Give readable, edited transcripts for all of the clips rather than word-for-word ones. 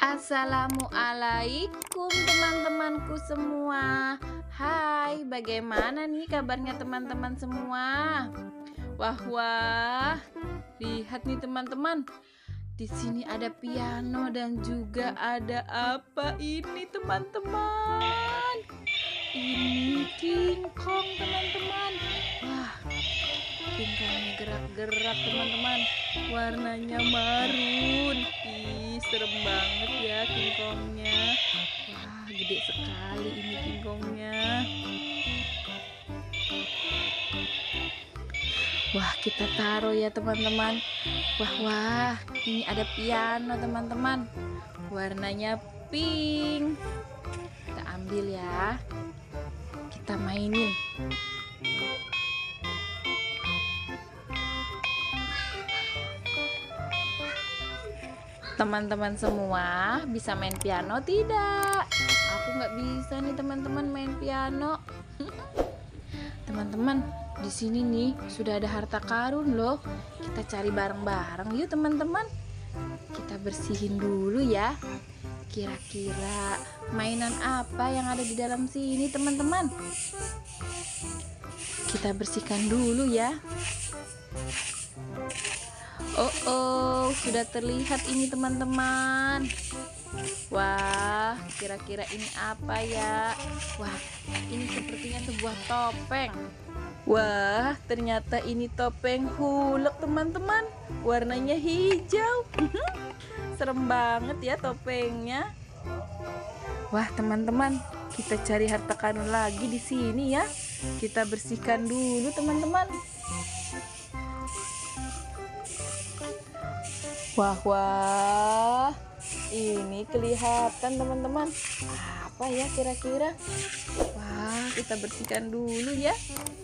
Assalamualaikum teman-temanku semua. Hai, bagaimana nih kabarnya teman-teman semua? Wah wah, lihat nih teman-teman. Di sini ada piano dan juga ada apa ini teman-teman? Ini King Kong teman-teman. Wah, King Kongnya gerak-gerak teman-teman. Warnanya marun. Ih, serem banget ya King Kongnya. Wah, gede sekali ini King Kongnya. Wah, kita taruh ya teman-teman. Wah, ini ada piano teman-teman. Warnanya pink. Kita ambil ya. Kita mainin. Teman-teman semua bisa main piano tidak? Aku nggak bisa nih teman-teman main piano. Teman-teman, di sini nih sudah ada harta karun loh. Kita cari bareng-bareng yuk teman-teman. Kita bersihin dulu ya. Kira-kira mainan apa yang ada di dalam sini teman-teman? Kita bersihkan dulu ya. Oh, sudah terlihat ini teman-teman. Wah, kira-kira ini apa ya? Wah, ini sepertinya sebuah topeng. Wah, ternyata ini topeng Hulk teman-teman. Warnanya hijau. Serem banget ya topengnya. Wah, teman-teman, kita cari harta karun lagi di sini ya. Kita bersihkan dulu teman-teman. Wah, ini kelihatan teman-teman. Apa ya kira-kira? Wah, kita bersihkan dulu ya.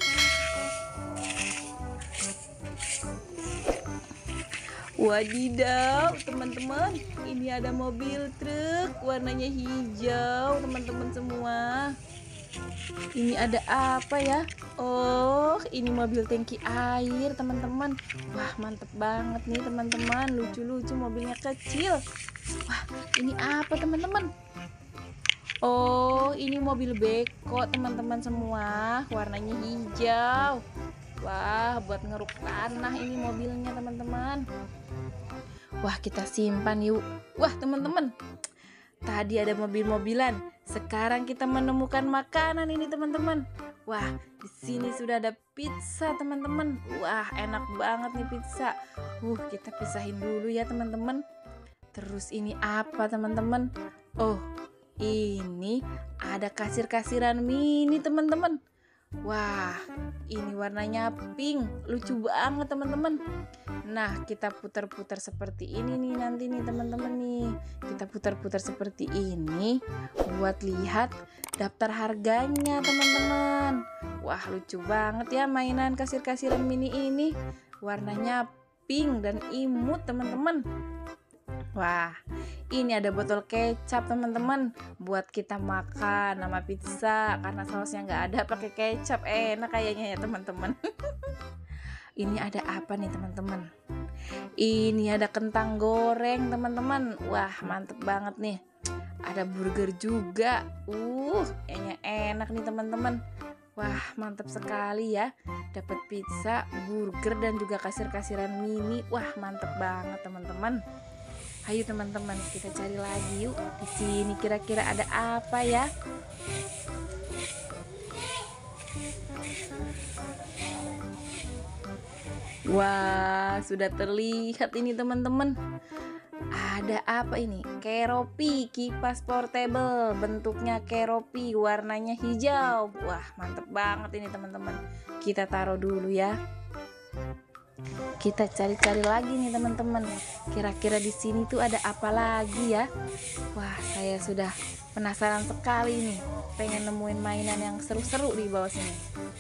Wadidaw teman-teman, ini ada mobil truk warnanya hijau teman-teman semua. Ini ada apa ya? Oh, ini mobil tangki air teman-teman. Wah, mantep banget nih teman-teman. Lucu-lucu mobilnya kecil. Wah, ini apa teman-teman? Oh, ini mobil beko teman-teman semua. Warnanya hijau. Wah, buat ngeruk tanah ini mobilnya teman-teman. Wah, kita simpan yuk. Wah, teman-teman, tadi ada mobil-mobilan. Sekarang kita menemukan makanan ini teman-teman. Wah, di sini sudah ada pizza teman-teman. Wah, enak banget nih pizza. Kita pisahin dulu ya teman-teman. Terus ini apa teman-teman? Oh, ini ada kasir-kasiran mini teman-teman. Wah, ini warnanya pink. Lucu banget teman-teman. Nah, kita putar-putar seperti ini nih nanti nih teman-teman nih. Kita putar-putar seperti ini buat lihat daftar harganya teman-teman. Wah, lucu banget ya mainan kasir-kasiran mini ini. Warnanya pink dan imut teman-teman. Wah, ini ada botol kecap teman-teman buat kita makan sama pizza, karena sausnya nggak ada pakai kecap. Enak kayaknya ya teman-teman. Ini ada apa nih teman-teman? Ini ada kentang goreng teman-teman. Wah, mantep banget nih. Ada burger juga. Kayaknya enak nih teman-teman. Wah, mantep sekali ya. Dapat pizza, burger dan juga kasir-kasiran mini. Wah, mantep banget teman-teman. Ayo teman-teman, kita cari lagi yuk. Di sini kira-kira ada apa ya? Wah, sudah terlihat ini teman-teman. Ada apa ini? Keropi, kipas portable. Bentuknya keropi, warnanya hijau. Wah, mantep banget ini teman-teman. Kita taruh dulu ya. Kita cari-cari lagi nih teman-teman. Kira-kira di sini tuh ada apa lagi ya? Wah, saya sudah penasaran sekali nih. Pengen nemuin mainan yang seru-seru di bawah sini.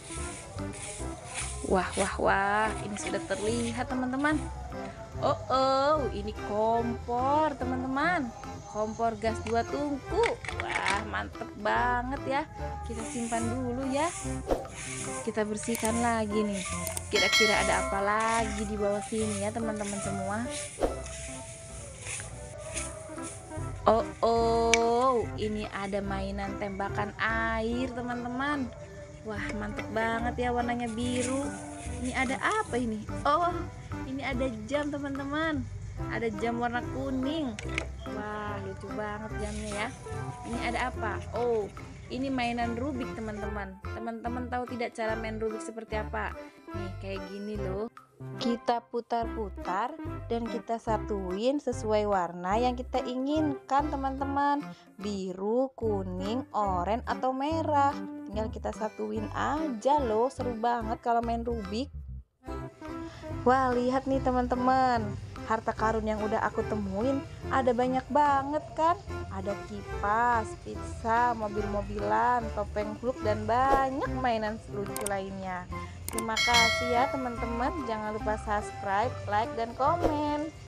Wah, ini sudah terlihat teman-teman. Oh, ini kompor teman-teman. Kompor gas 2 tungku. Wah, mantep banget ya. Kita simpan dulu ya. Kita bersihkan lagi nih. Kira-kira ada apa lagi di bawah sini ya teman-teman semua. Oh, ini ada mainan tembakan air, teman-teman. Wah, mantep banget ya, warnanya biru. Ini ada apa ini? Oh, ini ada jam, teman-teman. Ada jam warna kuning. Wah, lucu banget jamnya ya. Ini ada apa? Oh, ini mainan Rubik, teman-teman. Teman-teman tahu tidak cara main Rubik seperti apa? Nih, kayak gini loh. Kita putar-putar dan kita satuin sesuai warna yang kita inginkan, teman-teman. Biru, kuning, oranye, atau merah. Tinggal kita satuin aja loh. Seru banget kalau main Rubik. Wah, lihat nih teman-teman, harta karun yang udah aku temuin ada banyak banget kan. Ada kipas, pizza, mobil-mobilan, topeng Hulk, dan banyak mainan lucu lainnya. Terima kasih ya teman-teman. Jangan lupa subscribe, like, dan komen.